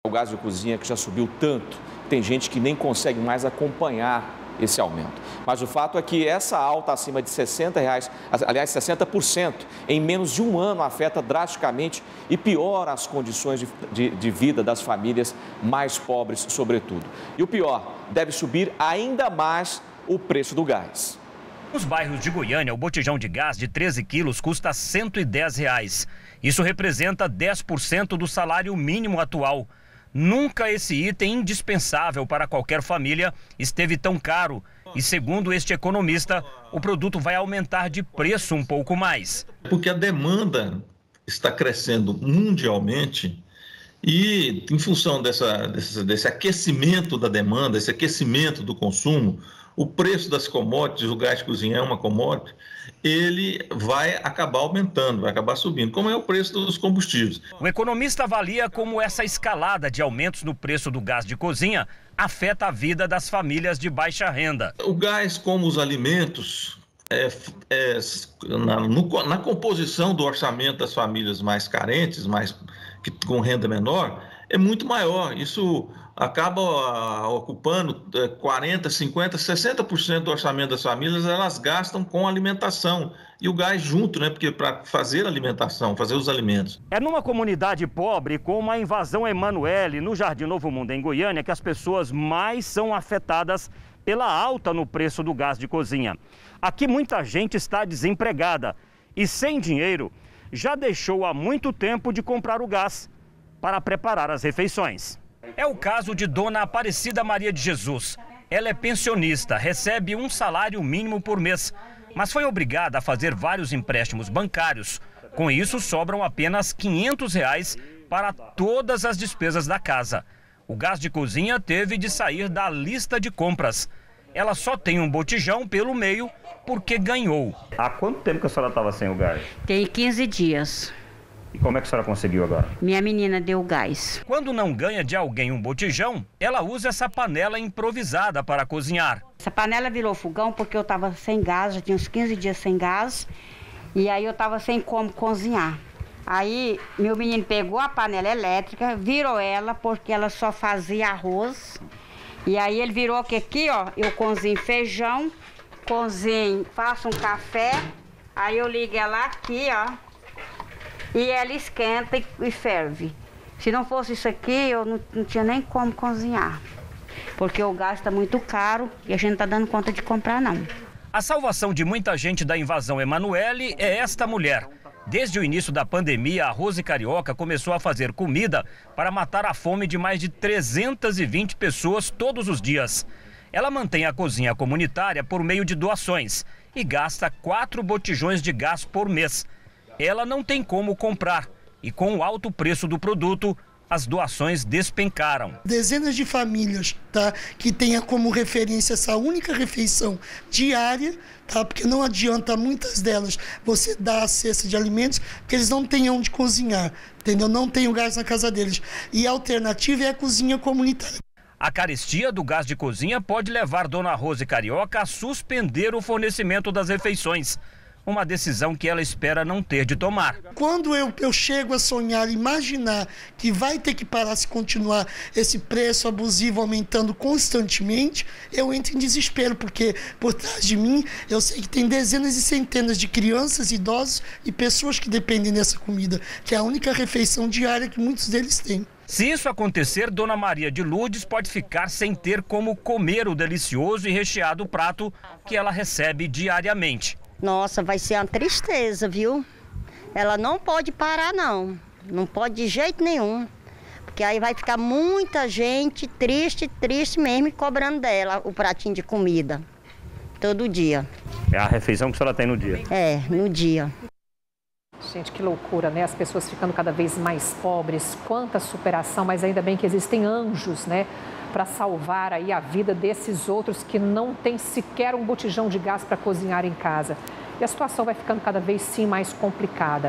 O gás de cozinha que já subiu tanto, tem gente que nem consegue mais acompanhar esse aumento. Mas o fato é que essa alta acima de R$60, aliás, 60%, em menos de um ano afeta drasticamente e piora as condições de vida das famílias mais pobres, sobretudo. E o pior, deve subir ainda mais o preço do gás. Nos bairros de Goiânia, o botijão de gás de 13 quilos custa R$ 110. Isso representa 10% do salário mínimo atual. Nunca esse item indispensável para qualquer família esteve tão caro. E segundo este economista, o produto vai aumentar de preço um pouco mais. Porque a demanda está crescendo mundialmente e em função desse aquecimento da demanda, esse aquecimento do consumo, o preço das commodities, o gás de cozinha é uma commodity, ele vai acabar aumentando, vai acabar subindo, como é o preço dos combustíveis. O economista avalia como essa escalada de aumentos no preço do gás de cozinha afeta a vida das famílias de baixa renda. O gás, como os alimentos, na composição do orçamento das famílias mais carentes, com renda menor, é muito maior. Isso acaba ocupando 40%, 50%, 60% do orçamento das famílias, elas gastam com alimentação. E o gás junto, né? Porque para fazer a alimentação, fazer os alimentos. É numa comunidade pobre, como a Invasão Emanuele, no Jardim Novo Mundo, em Goiânia, que as pessoas mais são afetadas pela alta no preço do gás de cozinha. Aqui muita gente está desempregada e sem dinheiro já deixou há muito tempo de comprar o gás para preparar as refeições. É o caso de Dona Aparecida Maria de Jesus. Ela é pensionista, recebe um salário mínimo por mês, mas foi obrigada a fazer vários empréstimos bancários. Com isso, sobram apenas R$ 500 para todas as despesas da casa. O gás de cozinha teve de sair da lista de compras. Ela só tem um botijão pelo meio porque ganhou. Há quanto tempo que a senhora estava sem o gás? Tem 15 dias. E como é que a senhora conseguiu agora? Minha menina deu gás. Quando não ganha de alguém um botijão, ela usa essa panela improvisada para cozinhar. Essa panela virou fogão porque eu estava sem gás, já tinha uns 15 dias sem gás. E aí eu estava sem como cozinhar. Aí meu menino pegou a panela elétrica, virou ela porque ela só fazia arroz. E aí ele virou que aqui, ó, eu cozinho feijão, faço um café. Aí eu ligo ela aqui, ó. E ela esquenta e ferve. Se não fosse isso aqui, eu não tinha nem como cozinhar. Porque o gás está muito caro e a gente não está dando conta de comprar, não. A salvação de muita gente da Invasão Emanuele é esta mulher. Desde o início da pandemia, a Rose Carioca começou a fazer comida para matar a fome de mais de 320 pessoas todos os dias. Ela mantém a cozinha comunitária por meio de doações e gasta 4 botijões de gás por mês. Ela não tem como comprar e com o alto preço do produto, as doações despencaram. Dezenas de famílias, tá, que tenha como referência essa única refeição diária, tá, porque não adianta muitas delas você dar a cesta de alimentos, porque eles não têm onde cozinhar, entendeu? Não tem o gás na casa deles. E a alternativa é a cozinha comunitária. A carestia do gás de cozinha pode levar Dona Rose Carioca a suspender o fornecimento das refeições. Uma decisão que ela espera não ter de tomar. Quando eu chego a sonhar, imaginar que vai ter que parar se continuar esse preço abusivo aumentando constantemente, eu entro em desespero, porque por trás de mim eu sei que tem dezenas e centenas de crianças, idosos e pessoas que dependem dessa comida, que é a única refeição diária que muitos deles têm. Se isso acontecer, Dona Maria de Lourdes pode ficar sem ter como comer o delicioso e recheado prato que ela recebe diariamente. Nossa, vai ser uma tristeza, viu? Ela não pode parar, não. Não pode de jeito nenhum. Porque aí vai ficar muita gente triste mesmo, cobrando dela o pratinho de comida. Todo dia. É a refeição que a senhora tem no dia? É, no dia. Gente, que loucura, né? As pessoas ficando cada vez mais pobres. Quanta superação, mas ainda bem que existem anjos, né? Para salvar aí a vida desses outros que não tem sequer um botijão de gás para cozinhar em casa. E a situação vai ficando cada vez sim mais complicada.